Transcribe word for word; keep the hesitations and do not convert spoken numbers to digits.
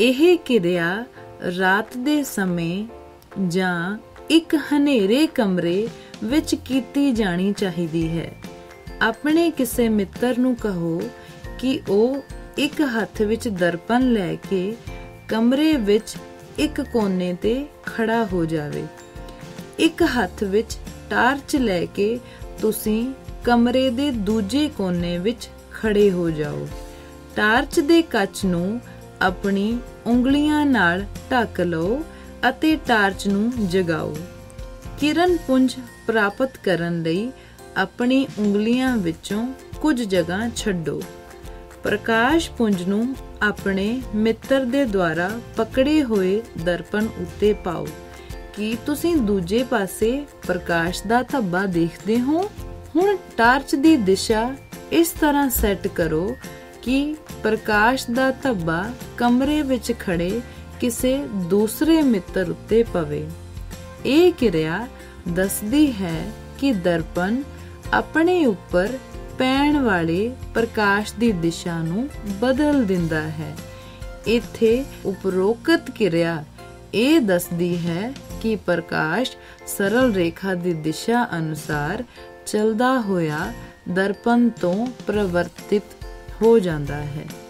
ਇਹ ਕਿਰਿਆ ਰਾਤ ਦੇ ਸਮੇਂ ਜਾਂ ਇੱਕ ਹਨੇਰੇ ਕਮਰੇ ਵਿੱਚ ਕੀਤੀ ਜਾਣੀ ਚਾਹੀਦੀ ਹੈ। ਆਪਣੇ ਕਿਸੇ ਮਿੱਤਰ ਨੂੰ ਕਹੋ ਕਿ ਉਹ ਇੱਕ ਹੱਥ ਵਿੱਚ ਦਰਪਣ ਲੈ ਕੇ ਕਮਰੇ ਵਿੱਚ ਇੱਕ ਕੋਨੇ ਤੇ ਖੜਾ ਹੋ ਜਾਵੇ। ਇੱਕ ਹੱਥ ਵਿੱਚ ਟਾਰਚ ਲੈ ਕੇ ਤੁਸੀਂ ਕਮਰੇ ਦੇ ਦੂਜੇ ਕੋਨੇ ਵਿੱਚ ਖੜੇ ਹੋ ਜਾਓ। ਟਾਰਚ ਦੇ ਕੱਚ ਨੂੰ ਆਪਣੀ ਉਂਗਲੀਆਂ ਨਾਲ ਢੱਕ ਲਓ ਅਤੇ ਟਾਰਚ ਨੂੰ ਜਗਾਓ। ਕਿਰਨ ਪੁੰਜ ਪ੍ਰਾਪਤ ਕਰਨ ਲਈ ਆਪਣੀ ਉਂਗਲੀਆਂ ਵਿੱਚੋਂ ਕੁਝ ਜਗ੍ਹਾ ਛੱਡੋ। ਪ੍ਰਕਾਸ਼ ਪੁੰਜ ਨੂੰ ਆਪਣੇ ਮਿੱਤਰ ਦੇ ਦੁਆਰਾ ਪਕੜੇ ਹੋਏ ਦਰਪਣ ਉੱਤੇ ਪਾਓ। ਕੀ ਤੁਸੀਂ ਦੂਜੇ ਪਾਸੇ ਪ੍ਰਕਾਸ਼ ਦਾ ਧੱਬਾ ਦੇਖਦੇ ਹੋ? ਹੁਣ ਟਾਰਚ ਦੀ ਦਿਸ਼ਾ ਇਸ ਤਰ੍ਹਾਂ ਸੈੱਟ ਕਰੋ ਕਿ ਪ੍ਰਕਾਸ਼ ਦਾ ਧੱਬਾ ਕਮਰੇ ਵਿੱਚ ਖੜੇ ਕਿਸੇ ਦੂਸਰੇ ਮਿੱਤਰ ਉੱਤੇ ਪਵੇ। ਇਹ ਕਿਰਿਆ ਦੱਸਦੀ ਹੈ ਕਿ ਦਰਪਣ ਆਪਣੇ ਉੱਪਰ ਪੈਣ ਵਾਲੇ ਪ੍ਰਕਾਸ਼ ਦੀ ਦਿਸ਼ਾ ਨੂੰ ਬਦਲ ਦਿੰਦਾ ਹੈ। ਇੱਥੇ ਉਪਰੋਕਤ ਕਿਰਿਆ ਇਹ ਦੱਸਦੀ ਹੈ ਕਿ ਪ੍ਰਕਾਸ਼ ਸਰਲ ਰੇਖਾ ਦੀ ਦਿਸ਼ਾ ਅਨੁਸਾਰ ਚਲਦਾ ਹੋਇਆ ਦਰਪਣ ਤੋਂ ਪ੍ਰਵਰਤਿਤ ਹੋ ਜਾਂਦਾ ਹੈ।